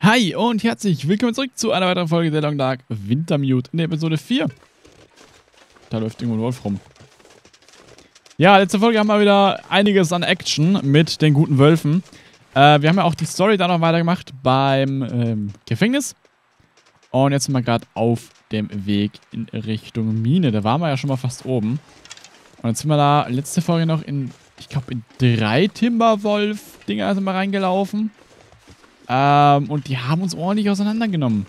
Hi und herzlich willkommen zurück zu einer weiteren Folge der Long Dark Wintermute in der Episode 4. Da läuft irgendwo ein Wolf rum. Ja, letzte Folge haben wir wieder einiges an Action mit den guten Wölfen. Wir haben ja auch die Story da noch weitergemacht beim Gefängnis. Und jetzt sind wir gerade auf dem Weg in Richtung Mine. Da waren wir ja schon mal fast oben. Und jetzt sind wir da letzte Folge noch in, ich glaube, in 3 Timberwolf-Dinger sind wir reingelaufen. Und die haben uns ordentlich auseinandergenommen.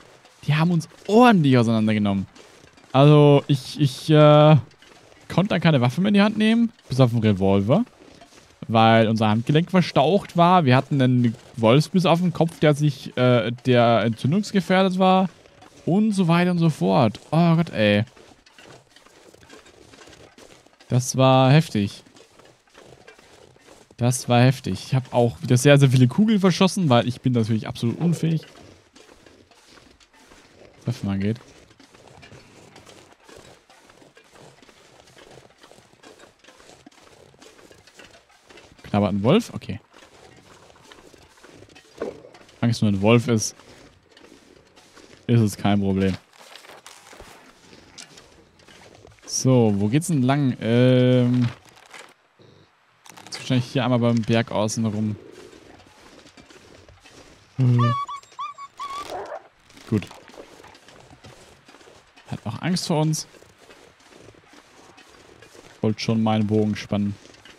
Also, ich konnte dann keine Waffe mehr in die Hand nehmen, bis auf einen Revolver. Weil unser Handgelenk verstaucht war. Wir hatten einen Wolfsbiss auf dem Kopf, der entzündungsgefährdet war. Und so weiter und so fort. Oh Gott, ey. Das war heftig. Ich habe auch wieder sehr, sehr viele Kugeln verschossen, weil ich bin natürlich absolut unfähig. Was Waffen angeht. Knabbert ein Wolf? Okay. Solange es nur ein Wolf ist, ist es kein Problem. So, wo geht's denn lang? Wahrscheinlich hier einmal beim Berg außen rum. Gut. Hat noch Angst vor uns. Ich wollte schon meinen Bogen spannen.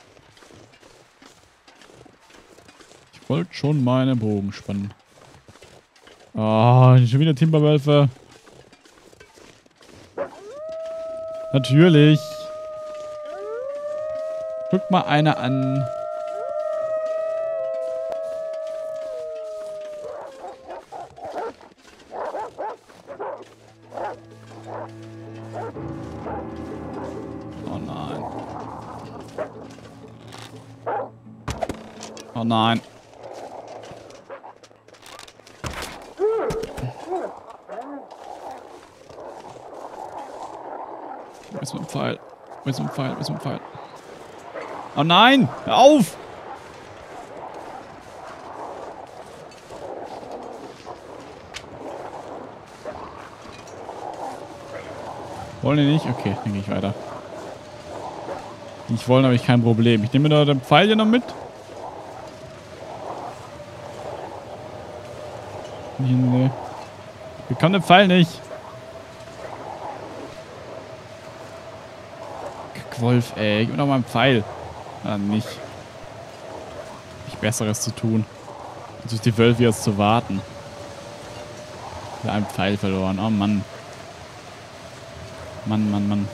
Oh, schon wieder Timberwölfe. Natürlich. Guck mal einer an. Oh nein. Oh nein. Wo ist mein Pfeil? Wo ist mein Pfeil? Oh nein! Hör auf! Wollen die nicht? Okay, dann gehe ich weiter. Nicht wollen, habe ich kein Problem. Ich nehme mir da den Pfeil hier noch mit. Nee. Ich bekomme den Pfeil nicht. Wolf, ey. Gib mir doch mal einen Pfeil. Dann nicht. Nicht Besseres zu tun. Als durch die Wölfe jetzt zu warten. Wir haben einen Pfeil verloren. Oh Mann. Mann.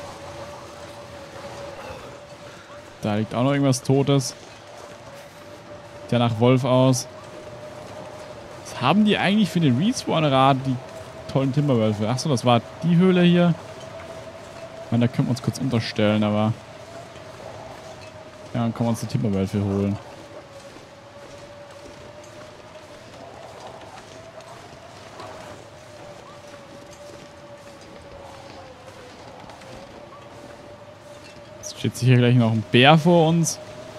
Da liegt auch noch irgendwas Totes. Sieht ja nach Wolf aus. Was haben die eigentlich für den Respawn-Rad, die tollen Timberwölfe? Achso, das war die Höhle hier. Ich meine, da können wir uns kurz unterstellen, aber... Ja, dann können wir uns die Timberwölfe holen. Jetzt steht sicher gleich noch ein Bär vor uns.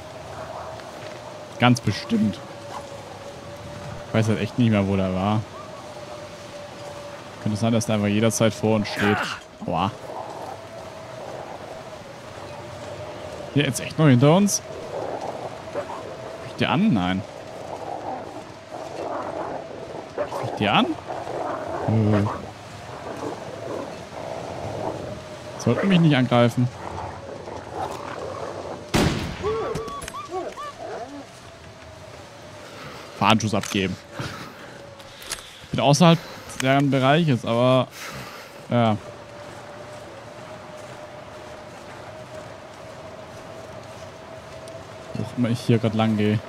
Ganz bestimmt. Ich weiß halt echt nicht mehr, wo der war. Könnte sein, dass der einfach jederzeit vor uns steht. Boah. Hier, jetzt echt noch hinter uns? Kriegt der an? Nein. Kriegt der an? Sollten mich nicht angreifen. Warnschuss abgeben. Ich bin außerhalb deren Bereiches, aber... Ja. Wo immer ich hier gerade lang gehe.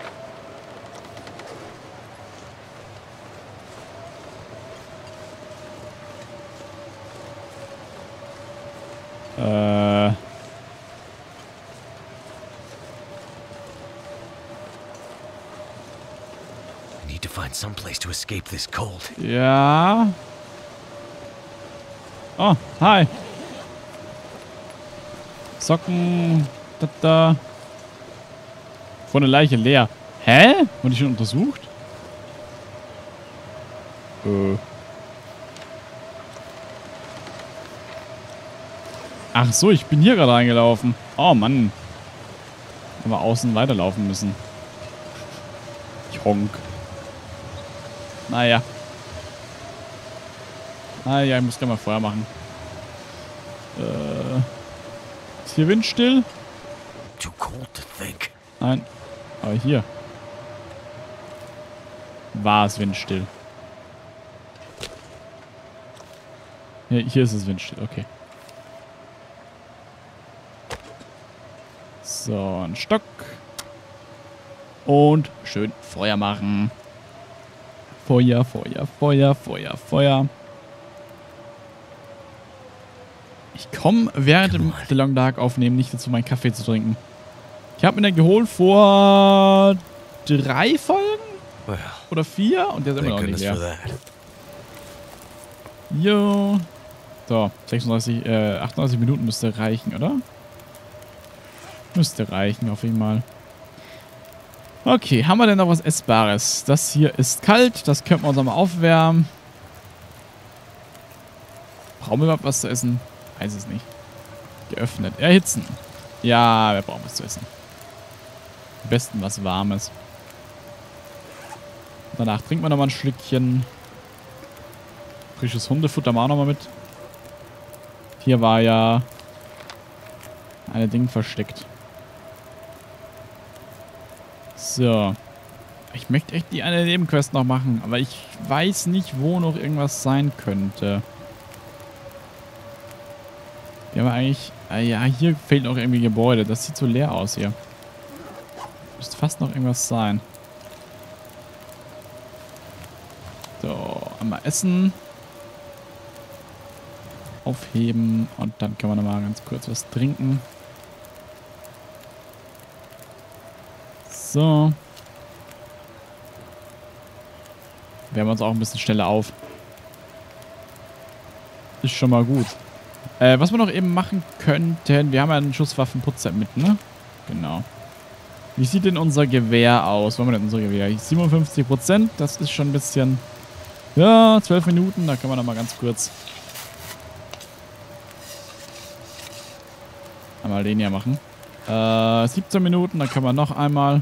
Need to find some place to escape this cold. Ja. Oh, hi. Socken. Da. Vor eine Leiche leer. Hä? Wurde ich schon untersucht? Ach so, ich bin hier gerade reingelaufen. Oh Mann. Aber außen weiterlaufen müssen. Honk. Naja. Naja, ich muss gleich mal Feuer machen. Ist hier windstill? Too cold to think. Nein. Aber hier. War es windstill. Ja, hier ist es windstill, okay. So, ein Stock. Und schön Feuer machen. Feuer, Feuer, Feuer, Feuer, Feuer. Ich komme während dem The Long Dark aufnehmen nicht dazu, meinen Kaffee zu trinken. Ich habe mir den geholt vor 3 Folgen? Well, Oder 4? Und der ist immer thank noch nicht goodness for leer. that. Jo. So, 38 Minuten müsste reichen, oder? Müsste reichen, auf jeden Fall. Okay, haben wir denn noch was Essbares? Das hier ist kalt, das könnten wir uns mal aufwärmen. Brauchen wir überhaupt was zu essen? Weiß es nicht. Geöffnet. Erhitzen. Ja, wir brauchen was zu essen. Am besten was Warmes. Danach trinken wir nochmal ein Schlückchen. Frisches Hundefutter machen wir auch nochmal mit. Hier war ja eine Ding versteckt. So. Ich möchte echt die eine Nebenquest noch machen, aber ich weiß nicht, wo noch irgendwas sein könnte. Wir haben eigentlich... ja, hier fehlt noch irgendwie Gebäude. Das sieht so leer aus hier. Müsste fast noch irgendwas sein. So, einmal essen. Aufheben. Und dann können wir nochmal ganz kurz was trinken. So. Wärmen wir uns auch ein bisschen schneller auf. Ist schon mal gut. Was wir noch eben machen könnten, wir haben ja ein Schusswaffenputzer mit, ne? Genau. Wie sieht denn unser Gewehr aus? Wo haben wir denn unser Gewehr? 57%, das ist schon ein bisschen... Ja, 12 Minuten, da können wir noch mal ganz kurz... einmal den hier machen. 17 Minuten, dann können wir noch einmal...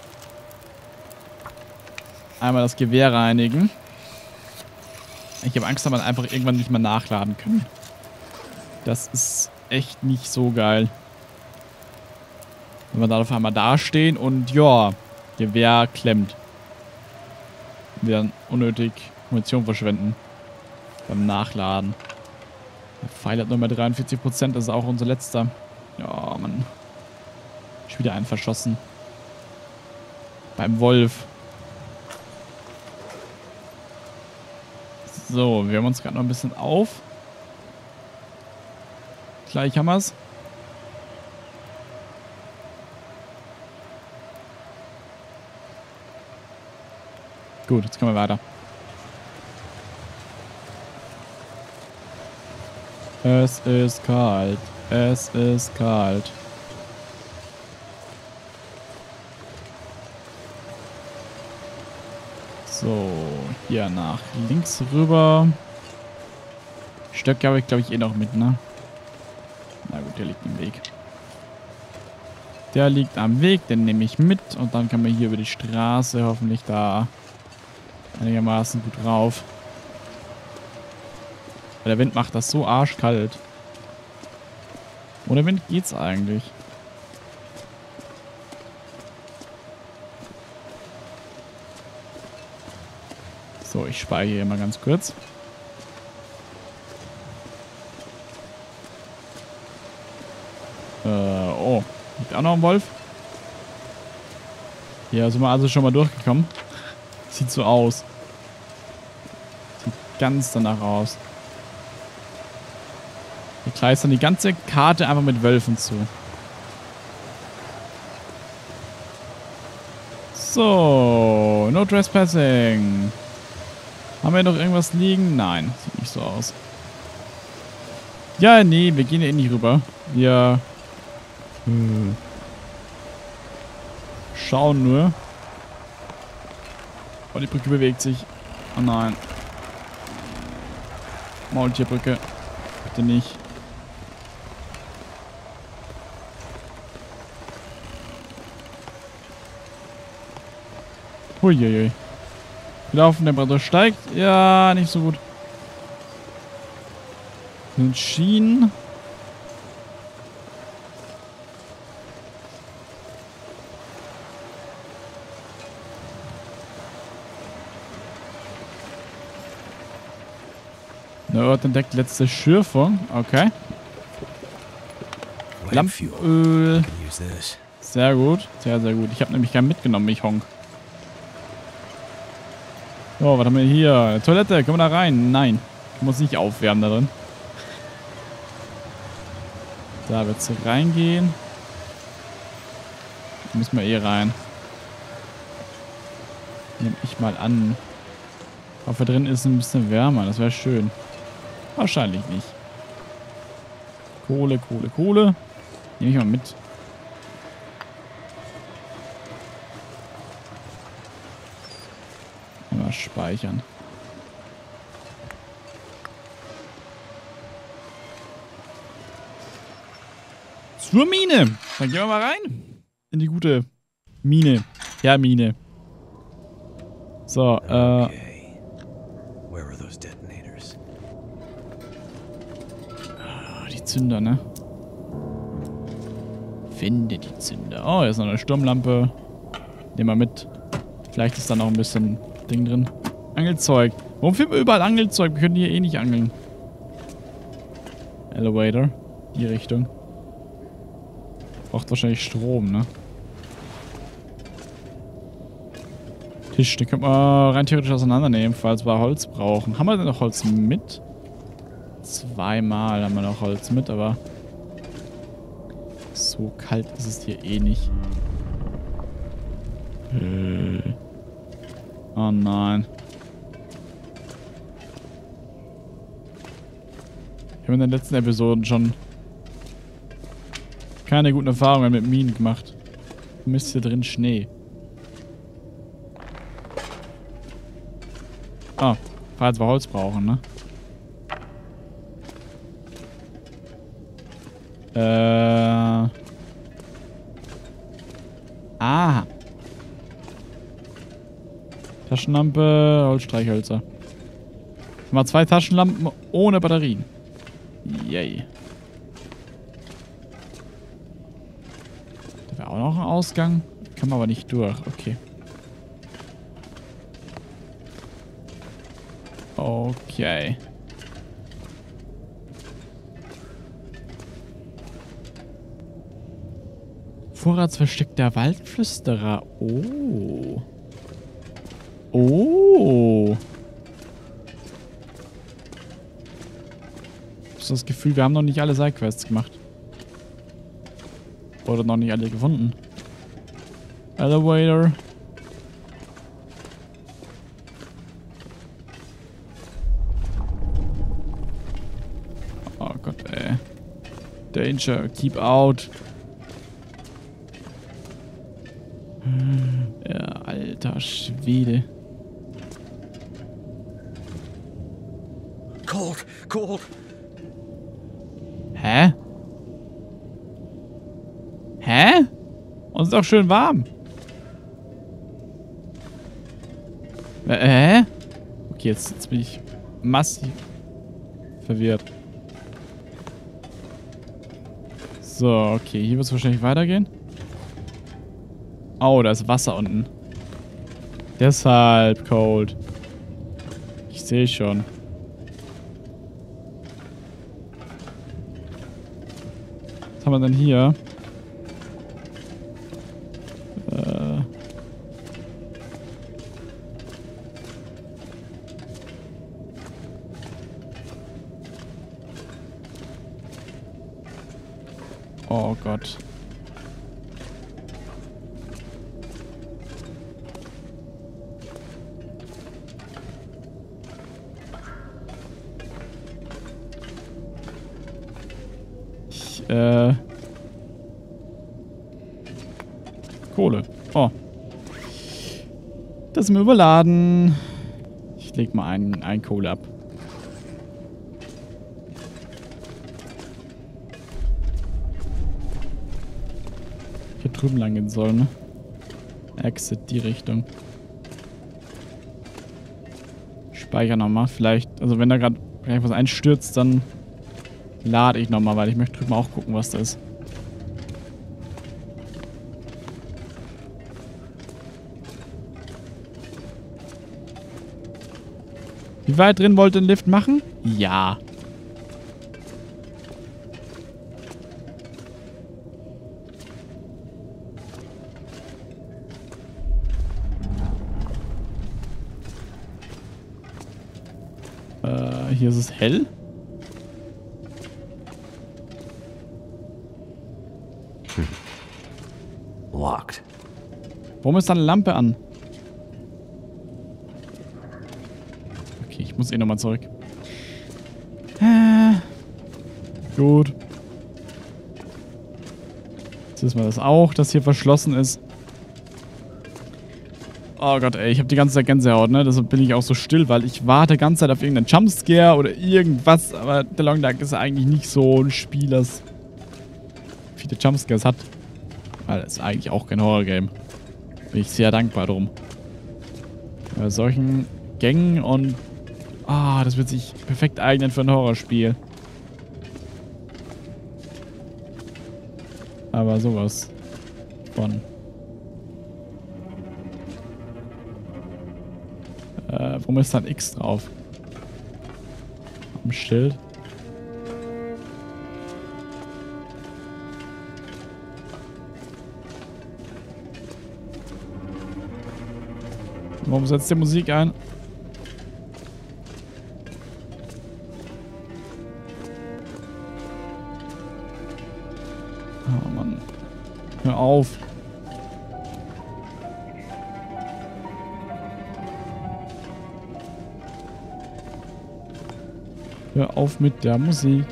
das Gewehr reinigen. Ich habe Angst, dass wir einfach irgendwann nicht mehr nachladen können. Das ist echt nicht so geil. Wenn wir da auf einmal dastehen und ja, Gewehr klemmt. Wir dann unnötig Munition verschwenden. Beim Nachladen. Der Pfeil hat nur mehr 43%, das ist auch unser letzter. Ja, Mann. Ich wieder einen verschossen. Beim Wolf. So, wir haben uns gerade noch ein bisschen auf. Gleich haben wir es. Gut, jetzt können wir weiter. Es ist kalt. Es ist kalt. So, hier nach links rüber. Stöcke habe ich, glaube ich, eh noch mit, ne? Na gut, der liegt im Weg. Der liegt am Weg, den nehme ich mit. Und dann kann man hier über die Straße hoffentlich da einigermaßen gut rauf. Weil der Wind macht das so arschkalt. Ohne Wind geht's eigentlich. So, ich speichere hier mal ganz kurz. Oh. Liegt auch noch ein Wolf? Hier sind wir also schon mal durchgekommen. Sieht so aus. Sieht ganz danach aus. Wir kleistern die ganze Karte einfach mit Wölfen zu. So, no trespassing. Haben wir noch irgendwas liegen? Nein, sieht nicht so aus. Ja, nee, wir gehen ja eh nicht rüber. Wir schauen nur. Oh, die Brücke bewegt sich. Oh nein. Maultierbrücke. Bitte nicht. Huiuiui. Die Laufentemperatur steigt. Ja, nicht so gut. Sind Schienen. Ort entdeckt letzte Schürfung. Okay. Lampenöl. Sehr gut. Sehr, sehr gut. Ich habe nämlich keinen mitgenommen, ich Honk. So, was haben wir hier? Toilette. Können wir da rein? Nein. Ich muss nicht aufwärmen da drin. Da wird's reingehen. Da müssen wir eh rein. Nehme ich mal an. Hoffe, drin ist ein bisschen wärmer. Das wäre schön. Wahrscheinlich nicht. Kohle, Kohle, Kohle. Nehme ich mal mit. Mal speichern. Zur Mine. Dann gehen wir mal rein. In die gute Mine. Ja, Mine. So, Okay. Where were those detonators? Die Zünder, ne? Finde die Zünder. Oh, hier ist noch eine Sturmlampe. Nehmen wir mit. Vielleicht ist da noch ein bisschen Ding drin. Angelzeug. Warum finden wir überall Angelzeug? Wir können hier eh nicht angeln. Elevator. Die Richtung. Braucht wahrscheinlich Strom, ne? Tisch, den können wir rein theoretisch auseinandernehmen, falls wir Holz brauchen. Haben wir denn noch Holz mit? Zweimal haben wir noch Holz mit, aber so kalt ist es hier eh nicht. Oh nein. Ich habe in den letzten Episoden schon keine guten Erfahrungen mit Minen gemacht. Mist, hier drin Schnee. Ah, falls wir Holz brauchen, ne? Aha. Taschenlampe, Holzstreichhölzer. Mal 2 Taschenlampen ohne Batterien. Yay. Da wäre auch noch ein Ausgang. Kann man aber nicht durch. Okay. Okay. Vorratsversteck der Waldflüsterer. Oh. Oh. Ich habe das Gefühl, wir haben noch nicht alle Sidequests gemacht. Oder noch nicht alle gefunden. Elevator. Oh Gott, ey. Danger, keep out. Ja, alter Schwede. Cold, cold. Hä? Hä? Uns ist doch schön warm. Hä? Okay, jetzt bin ich massiv verwirrt. So, okay, hier wird es wahrscheinlich weitergehen. Oh, da ist Wasser unten. Deshalb cold. Ich sehe schon. Was haben wir denn hier? Oh Gott. Kohle. Oh. Das ist mir überladen. Ich leg mal ein Kohle ab. drüben lang gehen soll, ne? Exit, die Richtung. Speicher nochmal. Vielleicht, also wenn da gerade was einstürzt, dann lade ich nochmal, weil ich möchte drüben auch gucken, was da ist. Wie weit drin wollt ihr den Lift machen? Ja. Hier ist es hell. Locked. Warum ist da eine Lampe an? Okay, ich muss eh nochmal zurück. Gut. Jetzt wissen wir das auch, dass hier verschlossen ist. Oh Gott, ey, ich habe die ganze Zeit Gänsehaut, ne? Deshalb bin ich auch so still, weil ich warte die ganze Zeit auf irgendeinen Jumpscare oder irgendwas. Aber The Long Dark ist eigentlich nicht so ein Spiel, das viele Jumpscares hat. Weil es ist eigentlich auch kein Horror-Game. Bin ich sehr dankbar drum. Bei solchen Gängen und... Ah, das wird sich perfekt eignen für ein Horrorspiel. Aber sowas von... warum ist da ein X drauf? Am Schild. Warum setzt die Musik ein? Oh Mann. Hör auf. Hör auf mit der Musik.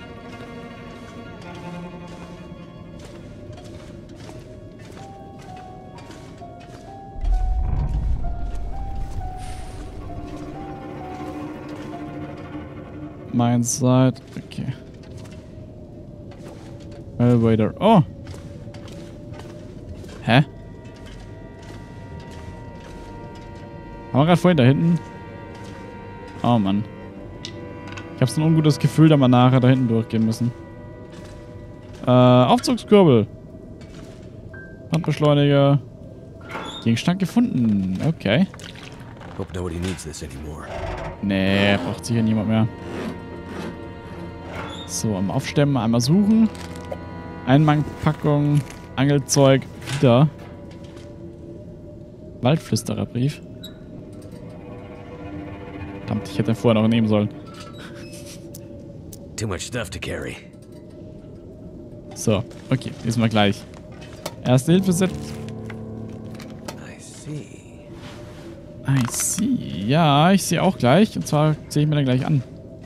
Meins seid. Okay. Elevator. Oh! Hä? Haben wir gerade vorhin da hinten? Oh Mann. Ich habe so ein ungutes Gefühl, dass wir nachher da hinten durchgehen müssen. Aufzugskurbel. Handbeschleuniger. Gegenstand gefunden. Okay. Hope nobody needs this anymore. Nee, braucht sicher niemand mehr. So, einmal aufstemmen, einmal suchen. Einmannpackung, Angelzeug, wieder. Waldflüstererbrief. Verdammt, ich hätte den vorher noch nehmen sollen. Too much stuff to carry. So, okay, lesen wir gleich. Erste Hilfe-Set. I see. I see. Ja, ich sehe auch gleich. Und zwar sehe ich mir dann gleich an.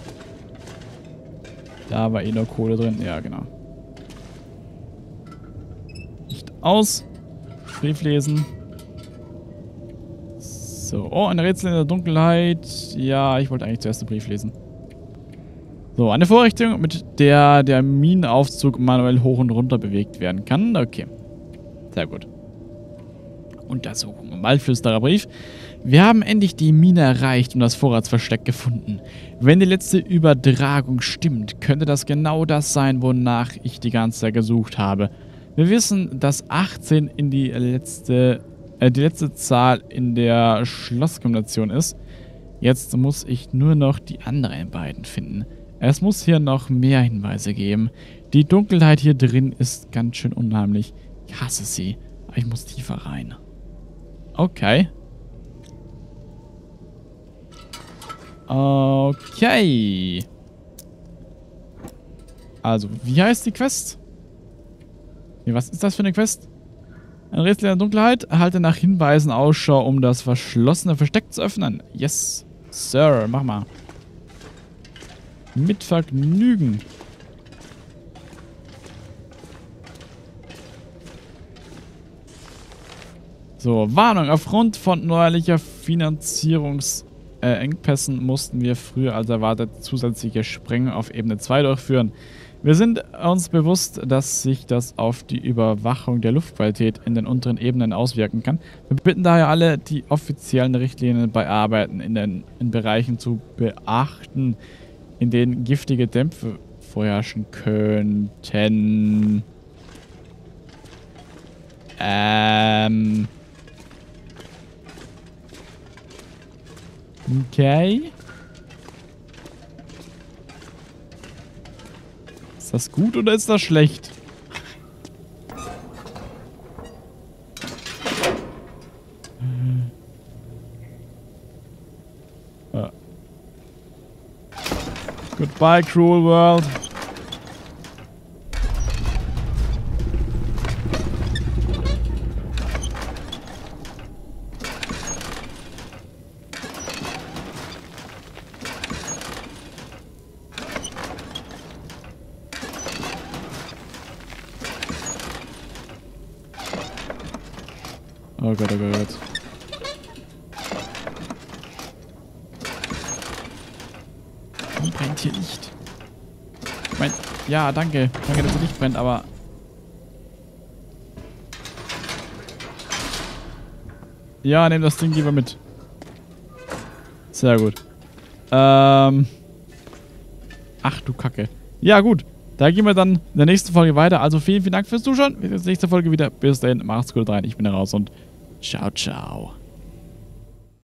Da war eh noch Kohle drin. Ja, genau. Licht aus. Brief lesen. So. Oh, ein Rätsel in der Dunkelheit. Ja, ich wollte eigentlich zuerst den Brief lesen. So, eine Vorrichtung, mit der der Minenaufzug manuell hoch und runter bewegt werden kann. Okay. Sehr gut. Untersuchung. Waldflüstererbrief. Wir haben endlich die Mine erreicht und das Vorratsversteck gefunden. Wenn die letzte Übertragung stimmt, könnte das genau das sein, wonach ich die ganze Zeit gesucht habe. Wir wissen, dass 18 in die letzte Zahl in der Schlosskombination ist. Jetzt muss ich nur noch die anderen beiden finden. Es muss hier noch mehr Hinweise geben. Die Dunkelheit hier drin ist ganz schön unheimlich. Ich hasse sie, aber ich muss tiefer rein. Okay. Okay. Also, wie heißt die Quest? Nee, was ist das für eine Quest? Ein Rätsel in der Dunkelheit. Erhalte nach Hinweisen Ausschau, um das verschlossene Versteck zu öffnen. Yes, Sir. Mach mal. Mit Vergnügen. So, Warnung. Aufgrund von neuerlicher Finanzierungsengpässen mussten wir früher als erwartet zusätzliche Sprengungen auf Ebene 2 durchführen. Wir sind uns bewusst, dass sich das auf die Überwachung der Luftqualität in den unteren Ebenen auswirken kann. Wir bitten daher alle, die offiziellen Richtlinien bei Arbeiten in Bereichen zu beachten, in denen giftige Dämpfe vorherrschen könnten. Okay. Ist das gut oder ist das schlecht? Goodbye, cruel world. Oh Gott, oh Gott, oh Gott. Warum brennt hier Licht? Ich mein, ja, danke. Danke, dass hier Licht brennt, aber... Ja, nehm das Ding lieber mit. Sehr gut. Ach du Kacke. Ja, gut. Da gehen wir dann in der nächsten Folge weiter. Also vielen, vielen Dank fürs Zuschauen. Wir sehen uns in der nächsten Folge wieder. Bis dahin, macht's gut rein. Ich bin raus und ciao, ciao.